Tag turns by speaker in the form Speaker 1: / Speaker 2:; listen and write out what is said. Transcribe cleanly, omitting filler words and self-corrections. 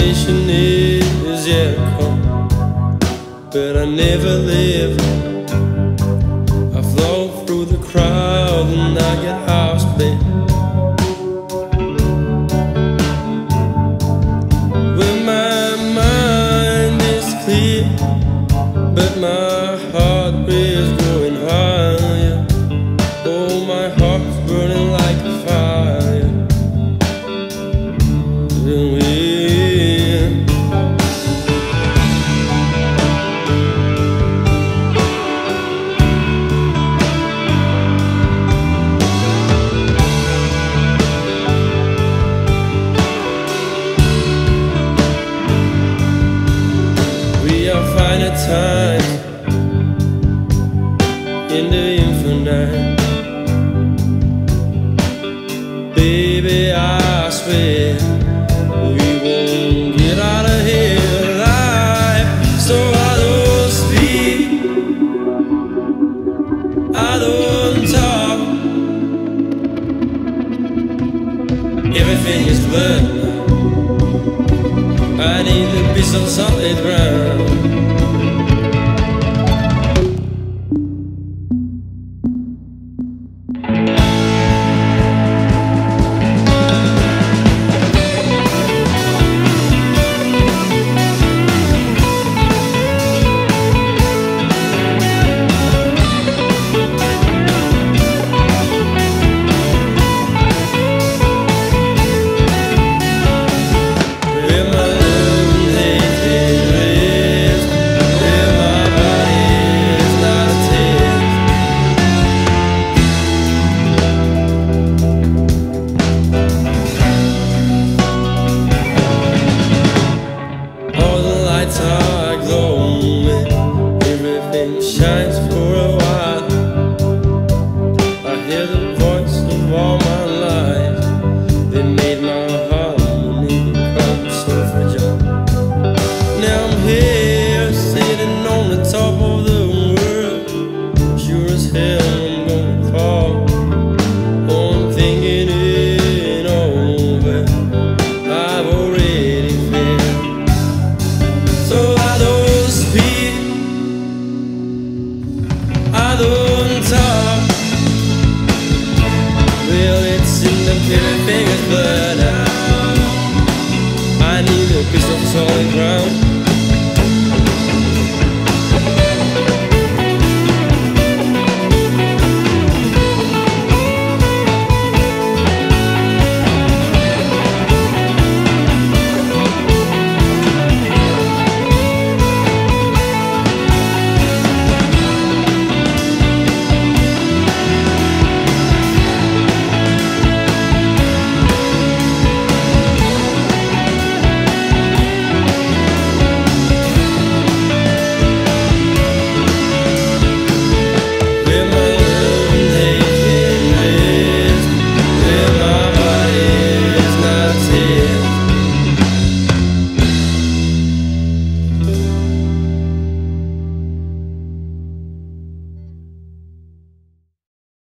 Speaker 1: destination is yet to come, but I never live. I flow through the crowd and I get house play. Well, my mind is clear, but my heart is growing higher. Oh, my heart's burning like a fire. We are finding times in the infinite. Baby, I swear we won't get out of here alive. So I don't speak, I don't talk. Everything is blurred now. I need to be some solid ground. Are glowing, everything shines for a while. I hear the voice of all my life. They made my harmony become so fragile. Now I'm here, sitting on the top of the world. Sure as hell I'm gonna fall. Oh, I'm thinking it over. I've already failed. So I don't speak, I don't talk. Well, it's in the everything is blurred out. I need a piece of solid ground.